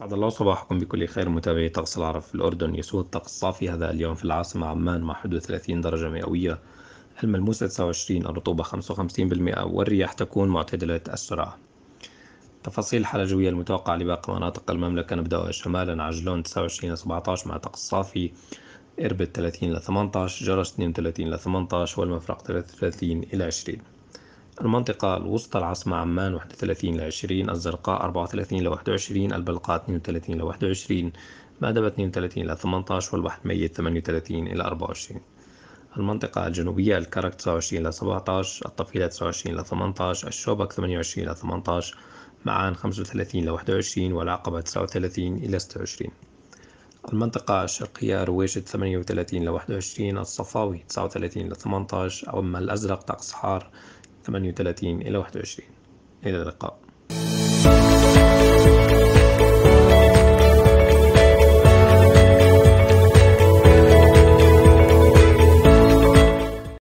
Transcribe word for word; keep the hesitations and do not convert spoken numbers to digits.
أسعد الله صباحكم بكل خير متابعي طقس العرب في الأردن. يسود الطقس الصافي هذا اليوم في العاصمة عمان مع حدود ثلاثين درجة مئوية، الملموسة تسعة وعشرين، الرطوبة خمسة وخمسين بالمئة، والرياح تكون معتدلة السرعة. تفاصيل الحالة الجوية المتوقعة لباقي مناطق المملكة: نبدأ شمالا عجلون تسعة وعشرين إلى سبعة عشر مع طقس صافي، إربد ثلاثين إلى ثمانية عشر، جرس اثنين وثلاثين إلى ثمانية عشر، والمفرق ثلاثة وثلاثين إلى عشرين. المنطقة الوسطى العاصمة عمان واحد وثلاثين إلى عشرين، الزرقاء أربعة وثلاثين إلى واحد وعشرين، البلقاء اثنين وثلاثين إلى واحد وعشرين، مأدبة اثنين وثلاثين إلى ثمانية عشر، والبحر الميت ثمانية وثلاثين إلى أربعة وعشرين. المنطقة الجنوبية: الكرك تسعة وعشرين إلى سبعة عشر، الطفيلة تسعة وعشرين إلى ثمانية عشر، الشوبك ثمانية وعشرين إلى ثمانية عشر، معان خمسة وثلاثين إلى واحد وعشرين، والعقبة تسعة وثلاثين إلى ستة وعشرين. المنطقة الشرقية: رويشد ثمانية وثلاثين إلى واحد وعشرين، الصفاوي تسعة وثلاثين إلى ثمانية عشر، أما الأزرق طقس حار ثمانية وثلاثين إلى واحد وعشرين. إلى اللقاء.